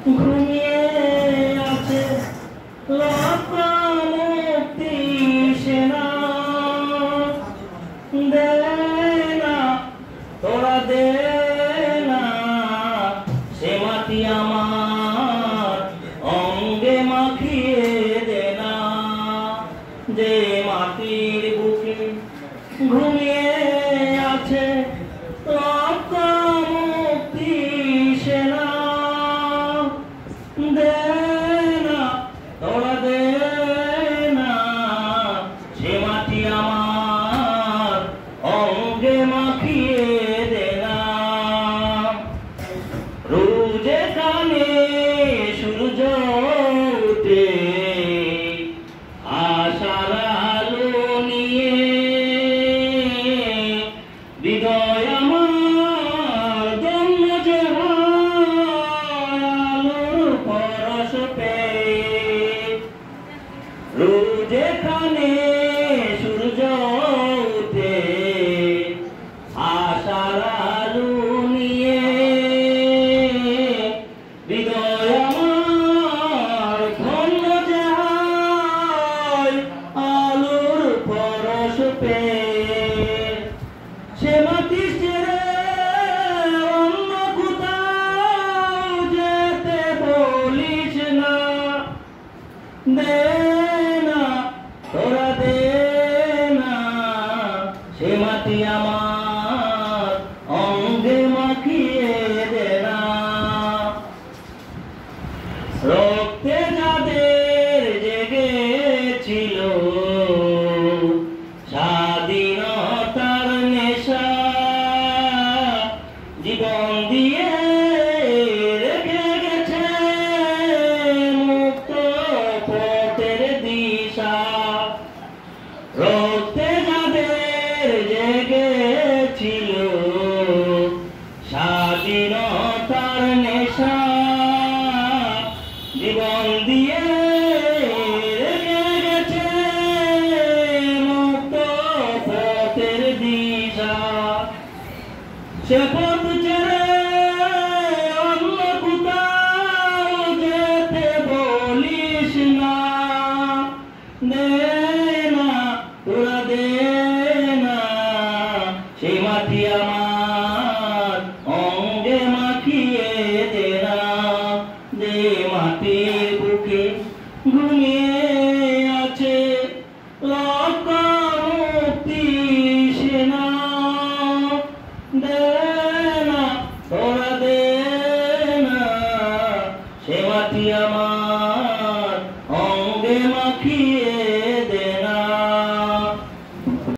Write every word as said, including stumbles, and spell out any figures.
ঘুমিয়ে আছে লক্ষ মুক্তি সেনা, দে না তোরা দে না সে মাটি আমার অঙ্গে মাখিয়ে দে না, যে মাটির বুকে ঘুমিয়ে আছে লক্ষ মুক্তি সেনা, দে না তোরা দে না সে মাটি আমার অঙ্গে মাখিয়ে দে না। রোজে কানে সূর্য উঠে আশার আলো নিয়ে, হৃদয় আমার জন্ম যে আলোর পরশ পেয়ে। রোজ এখানে সূর্য উঠে আশার আলো নিয়ে, হৃদয় আমার ধন্য যে আলোর পরশ পেয়ে। সে মাটি ছেড়ে অন্য কোথাও যেতে বলিস না, দে না তোরা দে না সে মাটি আমার অঙ্গে মাখিয়ে দে না। রক্তে যাদের জেগেছিল স্বাধীনতার নেশা, জীবন দিয়ে রেখে গেছে মুক্ত পথের দিশা। রক্তে যাদের জেগেছিল স্বাধীনতার নেশা, জীবন দিয়ে রেখে গেছে মুক্ত পথের দিশা। সে পথ ছেড়ে অন্য কোথাও যেতে বলিস না, দে না তোরা দে না সে মাটি আমার অঙ্গে মাখিয়ে দে না, যে মাটির বুকে ঘুমিয়ে আছে লক্ষ মুক্তি সেনা, দে না তোরা দে না সে মাটি আমার অঙ্গে মাখিয়ে